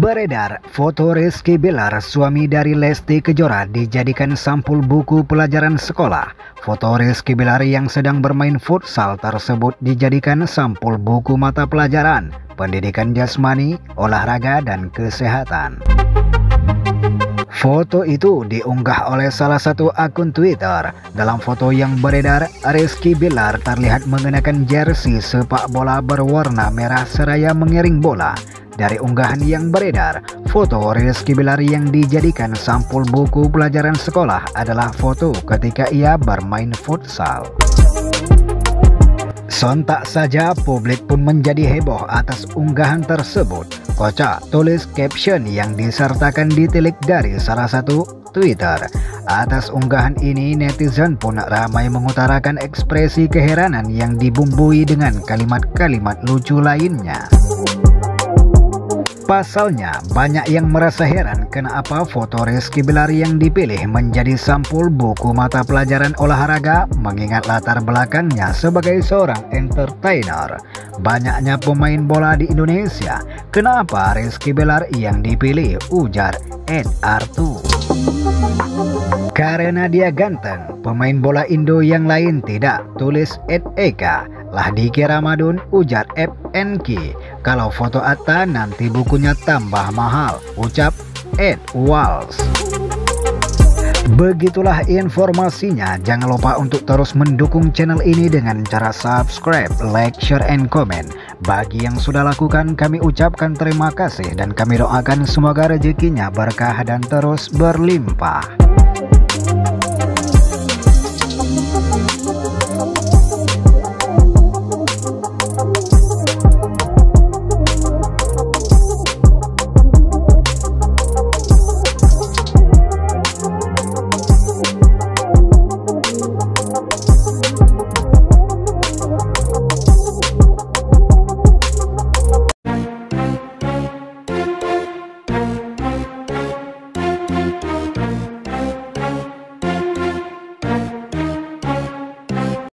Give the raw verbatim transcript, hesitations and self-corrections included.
Beredar foto Rizky Bilar, suami dari Lesti Kejora, dijadikan sampul buku pelajaran sekolah. Foto Rizky Bilar yang sedang bermain futsal tersebut dijadikan sampul buku mata pelajaran pendidikan jasmani, olahraga, dan kesehatan. Foto itu diunggah oleh salah satu akun Twitter. Dalam foto yang beredar, Rizky Bilar terlihat mengenakan jersey sepak bola berwarna merah seraya mengiring bola. Dari unggahan yang beredar, foto Rizky Bilar yang dijadikan sampul buku pelajaran sekolah adalah foto ketika ia bermain futsal. Sontak saja publik pun menjadi heboh atas unggahan tersebut. Kocak tulis caption yang disertakan ditilik dari salah satu Twitter. Atas unggahan ini, netizen pun ramai mengutarakan ekspresi keheranan yang dibumbui dengan kalimat-kalimat lucu lainnya. Pasalnya, banyak yang merasa heran kenapa foto Rizky Bilar yang dipilih menjadi sampul buku mata pelajaran olahraga, mengingat latar belakangnya sebagai seorang entertainer. Banyaknya pemain bola di Indonesia, kenapa Rizky Bilar yang dipilih, ujar Ed Artu. Karena dia ganteng, pemain bola Indo yang lain tidak, tulis Ed Eka. Lah dikira madun, ujar F N K. Kalau foto Atta nanti bukunya tambah mahal, ucap Ed Walls. Begitulah informasinya. Jangan lupa untuk terus mendukung channel ini dengan cara subscribe, like, share, and comment. Bagi yang sudah lakukan, kami ucapkan terima kasih dan kami doakan semoga rezekinya berkah dan terus berlimpah.